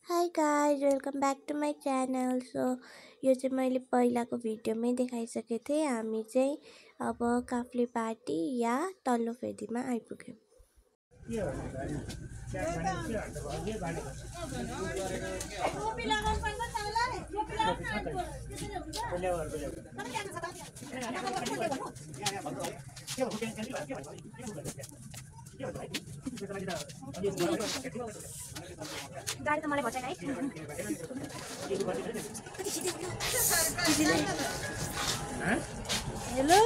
High guys welcome back to my channel. यो चाहिँ मैले पहिलाको भिडियोमै देखाइसकेको थिएँ। हामी चाहिँ अब काफ्ले पार्टी या तल्लो फेदीमा आइपुग्यौँ। गाडी त मलाई भन्छ है। हेलो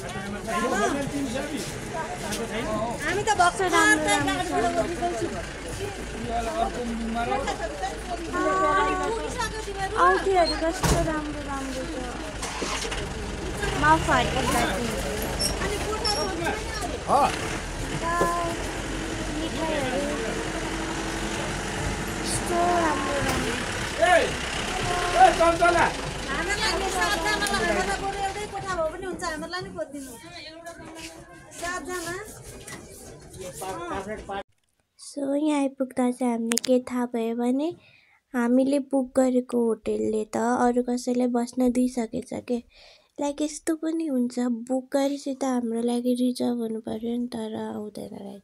हामी त बक्स आउटीहरू कस्तो राम्रो राम्रो छ। माफ सो यहाँ आइपुग्दा चाहिँ हामीले के थाहा भयो भने हामीले बुक गरेको होटेलले त अरू कसैलाई बस्न दिइसकेछ के। लाइक यस्तो पनि हुन्छ, बुक गरेपछि त हाम्रो लागि रिजर्भ हुनु पर्यो नि, तर हुँदैन रहेछ।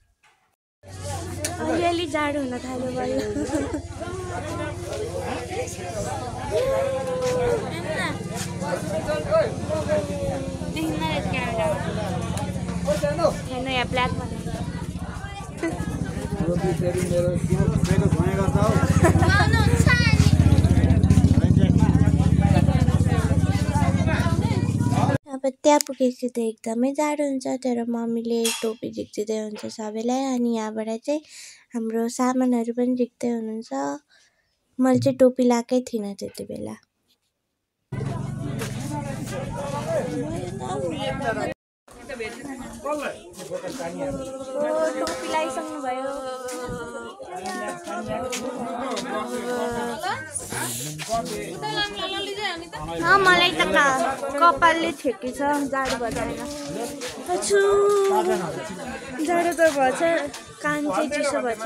अलिअलि जाडो हुन थाल्यो भयो। हेर्नु यहाँ ब्ल्याकमा अब त्यहाँ पुगेपछि त एकदमै जाडो हुन्छ, तर मम्मीले टोपी झिक्दिँदै हुन्छ सबैलाई। अनि यहाँबाट चाहिँ हाम्रो सामानहरू पनि झिक्दै हुनुहुन्छ। मैले चाहिँ टोपी लगाएकै थिइनँ त्यति बेला। टोपी लगाइसक्नु भयो। मलाई त कपालले ठेकेछ जाडो भएन। जाडो त भएछ, कान चाहिँ चिसो भएछ।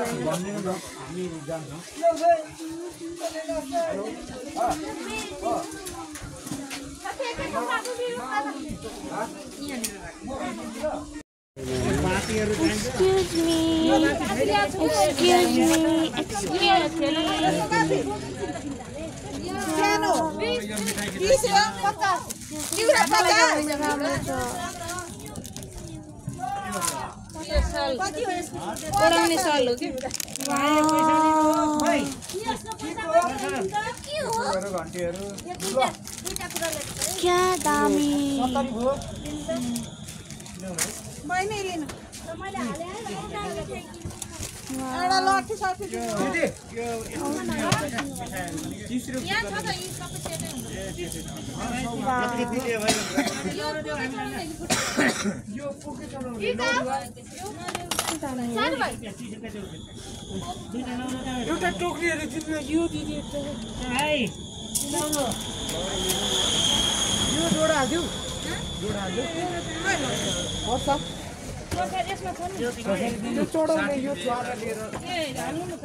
Excuse me. क्या दामी एउटा टोक्रीहरु जित्न यो दिदी यो जोडा हाल्दिउ जोडा हाल्दिउ पर्छ यो चढाउने यो च्वारा लिएर हाल्नु न त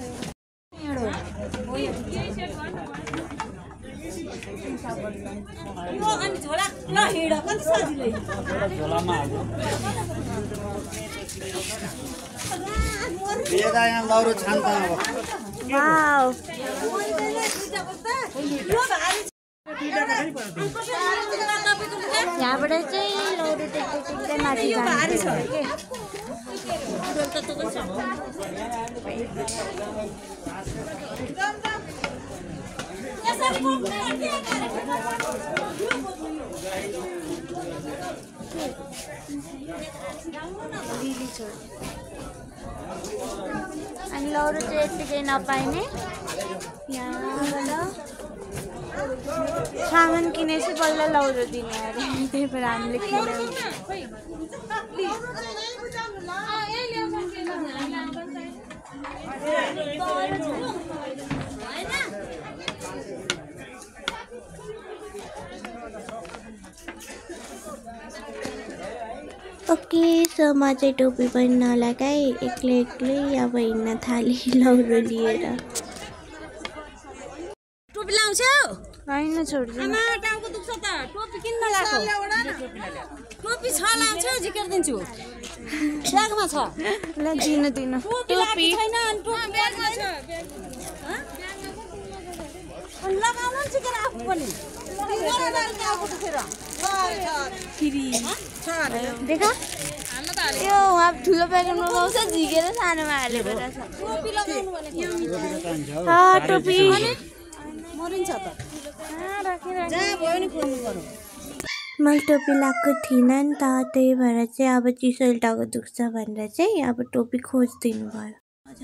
यो अनि झोला ल हिड कति सजिलै झोलामा हाल्नु बेदा यहाँ लौरो छान्ता अब वाउ यहाँबाट चाहिँ लौरो टेक्दै माथि जान्छ के। अनि लौरो चाहिँ यत्तिकै नपाइने। यहाँबाट सामान किनेपछि बल्ल लौरो दिने अरे, त्यही भएर हामीले किन्यौँ। ओके सो म चाहिँ टोपी पनि नलगाई एक्लै एक्लै अब हिँड्न थालेँ लौरो लिएर। टोपी लाउँछौ हैन छोड्छु आमा टाउको दुख्छ त टोपी किन्न लाको टोपी छ लाउँछौ जिकेर दिन्छु ब्यागमा छ ल दिन टोपी छैन अनि टोपी ब्यागमा छ अनि लगाउनु नि जिकेर आफू पनि देखा यो वहाँ ठुलो प्याकेटमा पाउँछ झिकेर सानोमा हालेको रहेछ टोपी मरिन्छ त जहाँ भयो नि खोल्नु पर्यो मैले टोपी लगाएको थिइनँ नि त त्यही भएर चाहिँ अब चिसो टाउको दुख्छ भनेर चाहिँ अब टोपी खोजिदिनु भयो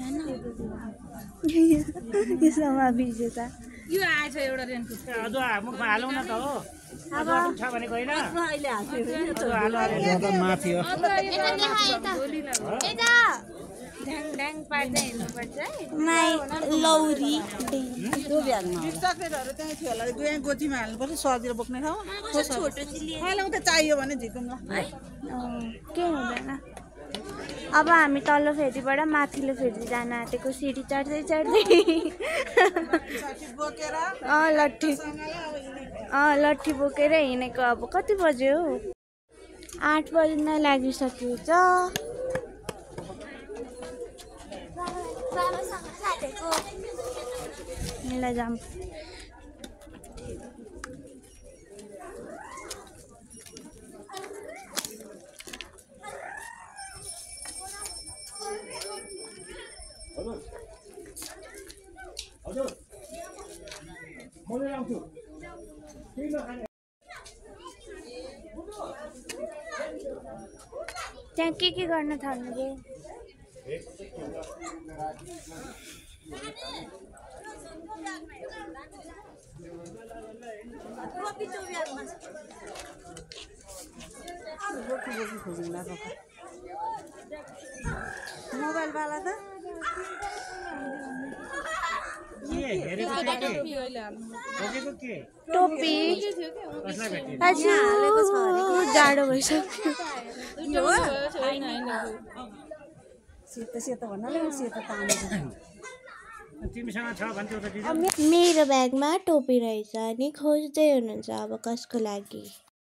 यसमा भिज्यो त यो आएछ एउटा रेनको अझ मुखमा हालौँ न त हो अब छ भनेको होइन अहिले हाल्छु माथि हो ढ्याङ पार्दै हिँड्नुपर्छ माई लौरी त्यो ब्यागमा चक्लेटहरू त्यहीँ थियो होला दुई गोजीमा हाल्नुपर्छ सजिलो बोक्ने ठाउँ अहिले त चाहियो भने झिकौँ ल के हुँदैन अब हामी तल्लो फेदीबाट माथिल्लो फेदी जान आँटेको सिडी चढ्दै लट्ठी बोकेर हिँडेको अब कति बज्यो 8 बज्न लागिसक्यो छ मिला जाम त्यहाँ के गर्न थाल्नु भयो मोबाइल वाला त टोपी जाडो भइसक्यो सेतो भन्नाले सेतो तानेको तिमीसँग छ भन्थ्यौ त दिदी मेरो ब्यागमा टोपी रहेछ अनि खोज्दै हुनुहुन्छ अब कसको लागि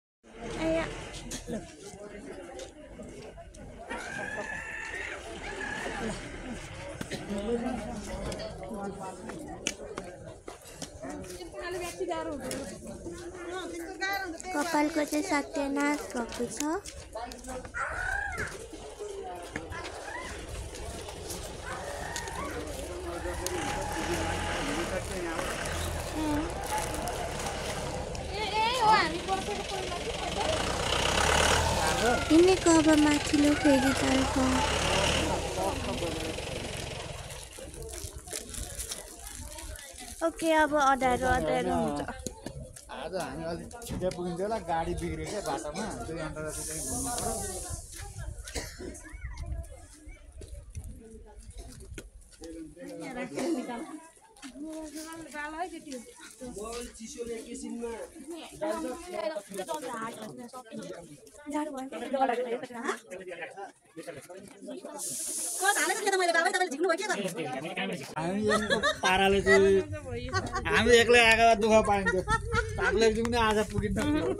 कपालको चाहिँ सत्यनाश भएको छ हिँडेको अब माथिल्लो फेदीतर्फ ओके अब अँध्यारो हुन्छ आज हामी अलिक छिटै पुगिन्छ होला गाडी बिग्रियो क्या बाटोमा 2 घन्टा जति चाहिँ घुम्नु पर्यो हामी यस्तो पाराले चाहिँ हामी एक्लै आएको दुःख पाइन्छ तपाईँले पनि आज पुगिन्छ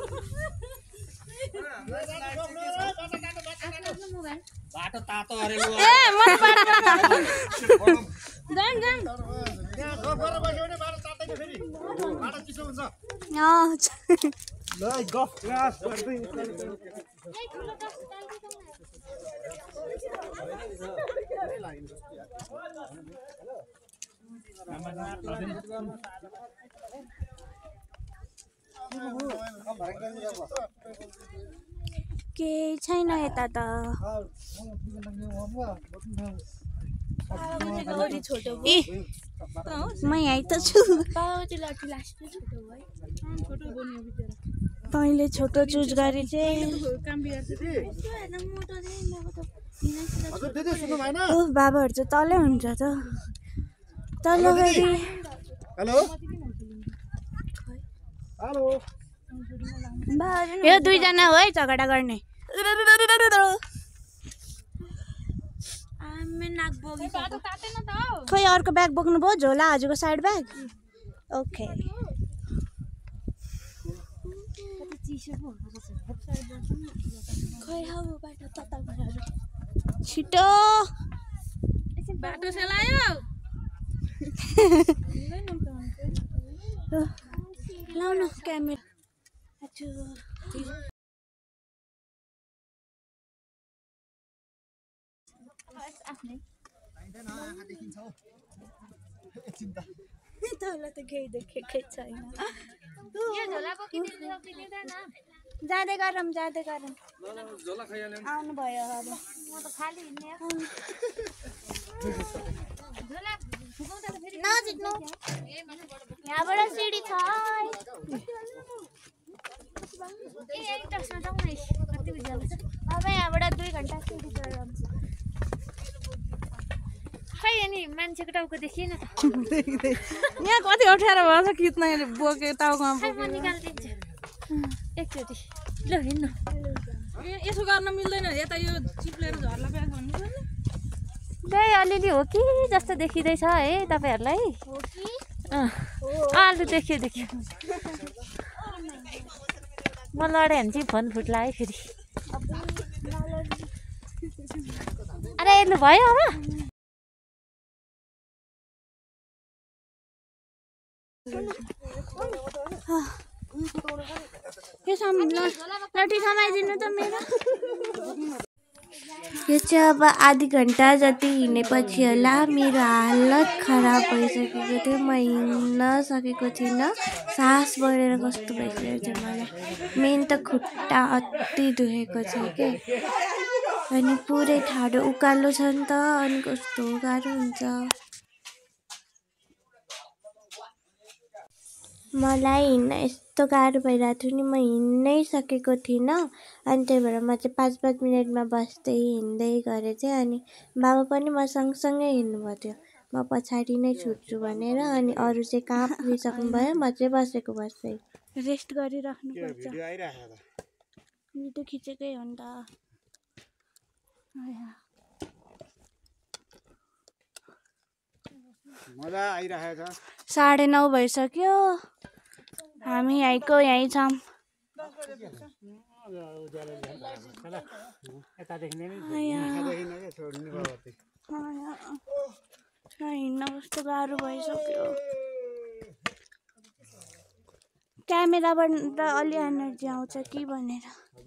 बाटो तातो अरेको केही छैन यता त म यहीँ त छु तैँले छोटो चुज गरे चाहिँ बाबाहरू चाहिँ तलै हुन्छ त तल गरी हेलो हेलो यो 2 जना हो है झगडा गर्ने खोइ अर्को ब्याग बोक्नु भयो झोला हजुरको साइड ब्याग ओके खै हौ बाटो तताबाट छिटो बाटो सेलायो लाउन क्यामेरा तँलाई त केही देखेकै छैन जाँदै गरौँ आउनु भयो अब नजिक्नु यहाँबाट सिडी छ अब यहाँबाट 2 घन्टा सिडी चढाउँछ खै अनि मान्छेको टाउको देखिएन त यहाँ कति अप्ठ्यारो भएछ खिच्न बोके टाउकोमा खै म निकालिदिन्छु एकचोटि ल हिँड्नु यसो गर्न मिल्दैन यता यो चिप्लेर झर्ला ब्याग भन्नु त्यही अलिअलि हो कि जस्तो देखिँदैछ है तपाईँहरूलाई अलि देखियो म लडेँ भने चाहिँ फोन फुट्ला है फेरि अरे लु भयो अब लट्ठी समाइदिनु त मेरो यो चाहिँ अब आधी घन्टा जति हिँडेपछि होला मेरो हालत खराब भइसकेको थियो म हिँड्न सकेको थिइनँ सास बढेर कस्तो भइसकेको थियो मलाई मेन त खुट्टा अति दुखेको छ के अनि पुरै ठाडो उकालो छ नि त अनि कस्तो गाह्रो हुन्छ मलाई हिँड्न यस्तो गाह्रो भइरहेको थियो नि म हिँड्नै सकेको थिइनँ अनि त्यही भएर म चाहिँ 5-5 मिनटमा बस्दै हिँड्दै गरेँ चाहिँ अनि बाबा पनि म सँगसँगै हिँड्नुभएको थियो म पछाडि नै छुट्छु भनेर अनि अरू चाहिँ कहाँ पुगिसक्नु भयो म चाहिँ बसेको बस्दै रेस्ट गरिराख्नुपर्छ भिडियो खिचेकै हो नि त मजा आइरहेको छ 9:30 भइसक्यो हामी यहीँको यहीँ छौँ हिँड्न कस्तो गाह्रो भइसक्यो क्यामेराबाट अलि एनर्जी आउँछ कि भनेर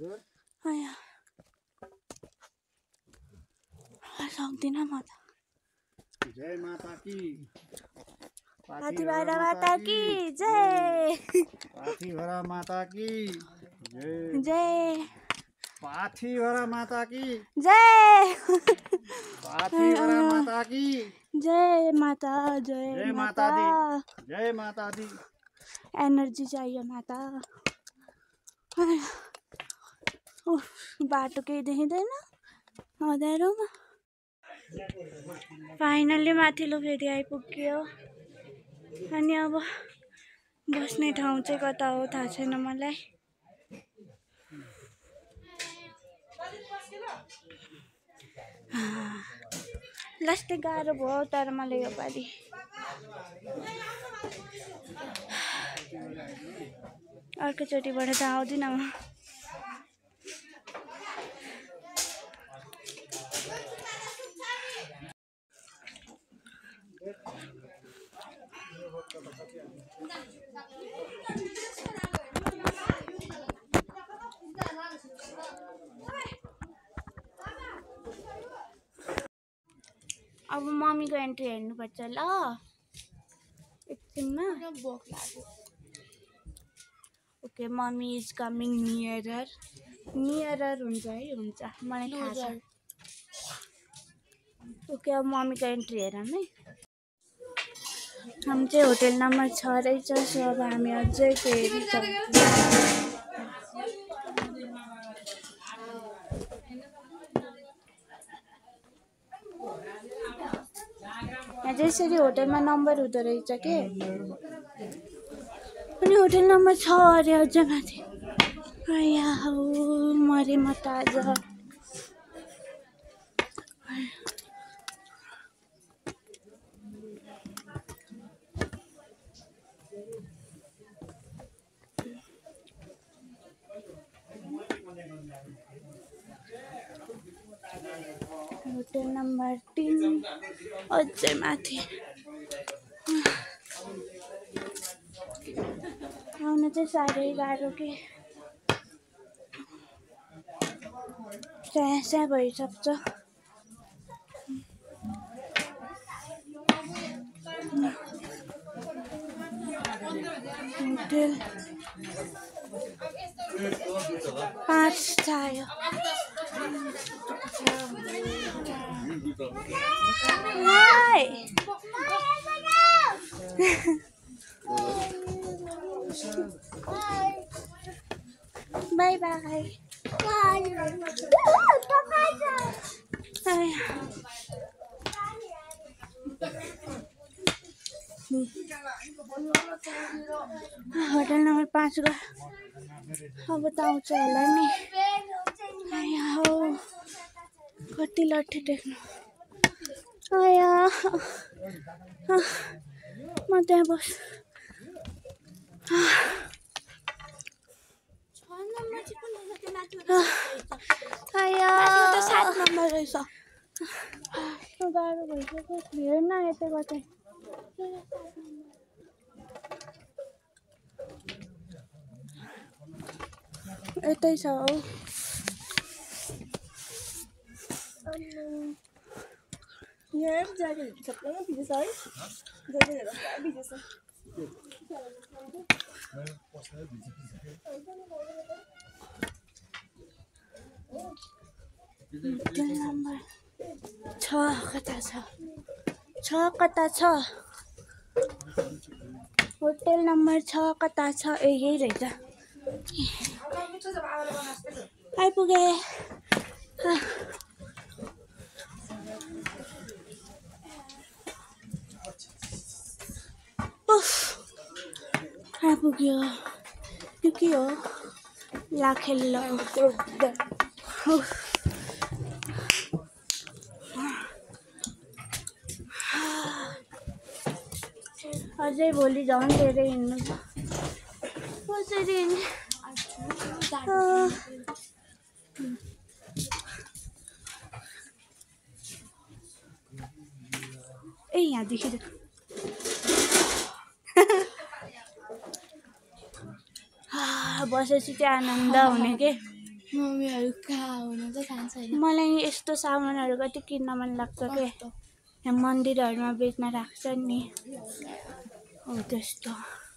सक्दिनँ म त जय माता की पाथिभरा माता की जय पाथिभरा माता की जय जय पाथिभरा माता की जय पाथिभरा माता की जय माता जय माता दी जय माता दी एनर्जी चाहियो माता बाटो केही देखिँदैन अँध्यारोमा फाइनल्ली माथिल्लो फेरि आइपुग्यो अनि अब बस्ने ठाउँ चाहिँ कता हो थाहा छैन मलाई लास्टै गाह्रो भयो तर मलाई यो पालि अर्कोचोटिबाट त आउँदिनँ म अब मम्मीको एन्ट्री हेर्नुपर्छ ल एकछिनमा okay mummy is coming nearer हुन्छ है हुन्छ मलाई थाहा छ ओके अब मम्मीको एन्ट्री हेरौँ है हामी चाहिँ होटल नम्बर 6 रहेछ सो अब हामी अझै फेरि जसरी होटलमा नम्बर हुँदो रहेछ के अनि होटल नम्बर 6 अरे अझ माथि मरे म त आज होटल नम्बर 3 अझै माथि आउन चाहिँ साह्रै गाह्रो के स्याहाँ भइसक्छ होटल 5 चाहियो hi bye bye hotel number 5 गयो अब त आउँछ होला नि हो कति लट्ठी देख्नु आया म त्यहाँ बस 7 नम्बर रहेछ गाह्रो भइसक्यो हेर्न यतै कतै यतै छ हौ यहाँ जाने सबैमा भिजेछ है भिजेछ होटल नम्बर 6 कता छ होटल नम्बर 6 कता छ यही रहेछ आइपुगे आइपुग्यो यो के हो लाखेल्लो अझै भोलि झन् धेरै हिँड्नु छ कसरी हिँड्ने ए यहाँदेखि बसेपछि चाहिँ आनन्द हुने के मम्मीहरू कहाँ हुनुहुन्छ थाहा छैन मलाई यस्तो सामानहरू कति किन्न मन लाग्छ के यहाँ मन्दिरहरूमा बेच्न राख्छ नि हो त्यस्तो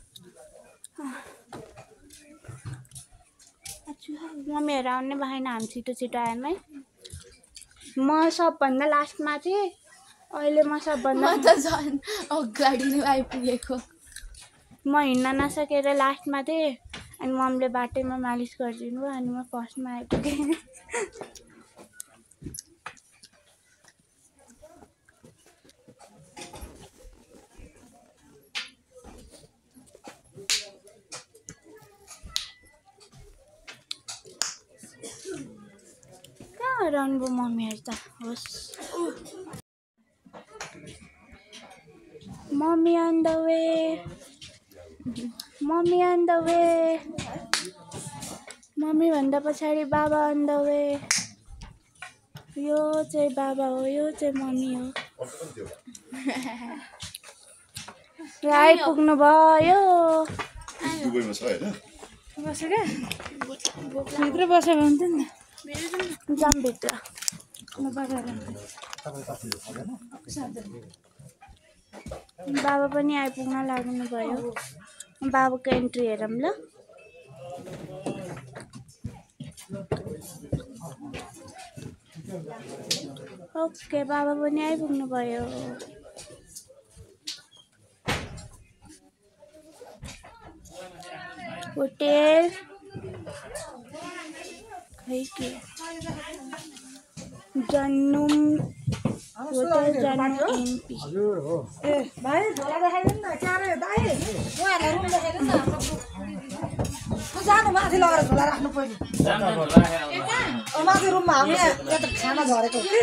मम्मीहरू आउने भएन हामी छिटो आयौँ है म सबभन्दा लास्टमा थिएँ अहिले म सबभन्दा त झन् अगाडि नै आइपुगेको म हिँड्न नसकेर लास्टमा थिएँ अनि मम्मीले बाटैमा मालिस गरिदिनु भयो अनि म फर्स्टमा आइपुगेँ कहाँ रहनु मम्मीहरू त होस् mummy on the way mummy भन्दा पछाडि बाबा on the way यो चाहिँ बाबा हो यो चाहिँ मम्मी हो आइपुग्नु भयो दुबईमा छ हैन बसेर भित्र बसेर हुन्छ नि जाम भित्र बाबा पनि आइपुग्न लाग्नु भयो बाबाको एन्ट्री हेरौँ ल ओके बाबा पनि आइपुग्नु भयो होटेल खै के जन्नुम होटल जन्नुम एमपी हजुर हो ए भाइ झोला देखाइदिनु न क्यारे भाइ उहाँलाई रुम देखाइदिनु न जानु माथि लगेर झोला राख्नु पर्यो माथि रुममा हामीले यता खाना झरेको कि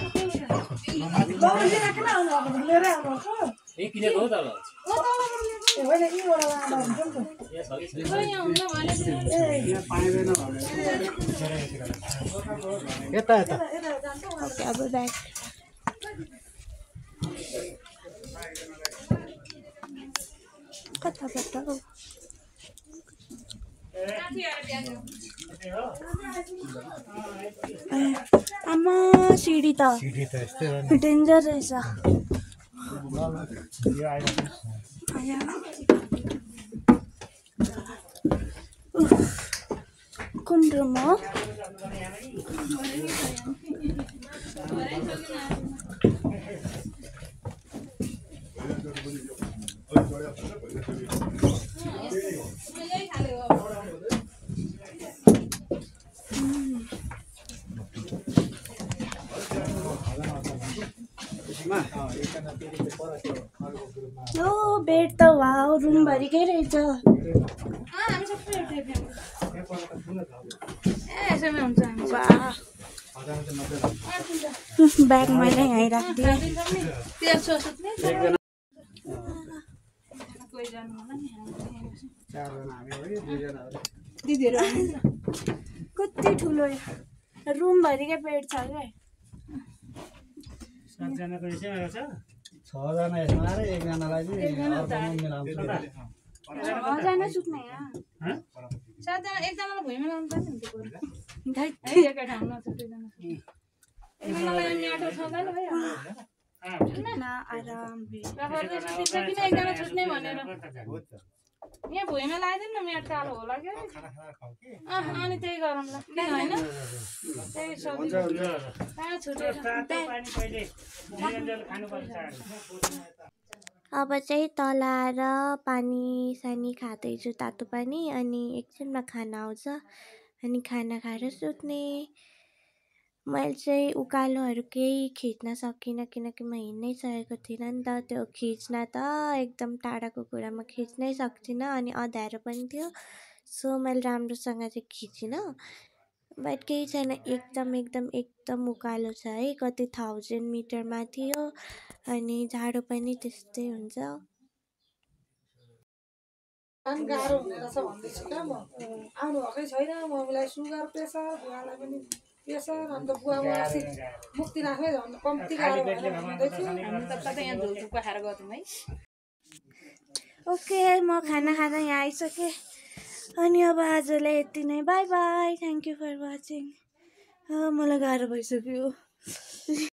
गौरी लिएर किन आउनु अब लिएरै आउनु ए किनेको हो त ल यता यता ओके अब ब्याग कताबाट हौ आमा सिडी त डेन्जर रहेछ कुन रुम हो ओ बेड त वाउ रुमभरिकै रहेछ ब्याग मैले यहीँ राखिदिएँ कति ठुलो रुमभरिकै बेड छ क्या 7 जनाको यसैमा छ 6 जना यसमा आएर एकजनालाई चाहिँ अर्कोमा मिलाउँछ 6जना सुत्ने यहाँ ह 7जना एकजनालाई भुइँमा लाउनु पर्ने नि त्यो धैत। एकै ठाउँमा छ दुईजना एकजनालाई म्याटो छँदैन है न आराम किन एकजना सुत्ने भनेर यहाँ भुइँमा लगाइदिनु न म्याट कालो होला क्या अनि त्यही गरौँला किन होइन त्यही सजिलो कहाँ छुटेर पानी पहिले निरञ्जन खानुपर्छ अब चाहिँ तल आएर पानी सानी खाँदैछु तातो पानी अनि एकछिनमा खाना आउँछ अनि खाना खाएर सुत्ने मैले चाहिँ उकालोहरू केही खिच्न सकिनँ किनकि म हिँड्नै सकेको थिइनँ नि त त्यो खिच्न त एकदम टाढाको कुरामा खिच्नै सक्दिनँ अनि अँध्यारो पनि थियो सो मैले राम्रोसँग चाहिँ खिचिनँ बट केही छैन एकदम उकालो छ है कति 1000 मिटर माथि हो अनि जाडो पनि त्यस्तै हुन्छ गाह्रो हुँदो रहेछ भन्दैछु क्या म आउनु भएकै छैन मम्मीलाई सुगर प्रेसर बुवालाई पनि प्रेसर अन्त बुवा अस्ति मुक्ति राख्ने झन् कम्ती गाह्रो भएर भन्दैछु यहाँ झोलथुक्पा खाएर गयौँ है ओके म खाना खाँदा यहाँ आइसकेँ अनि अब आजलाई यति नै bye bye thank you for watching मलाई गाह्रो भइसक्यो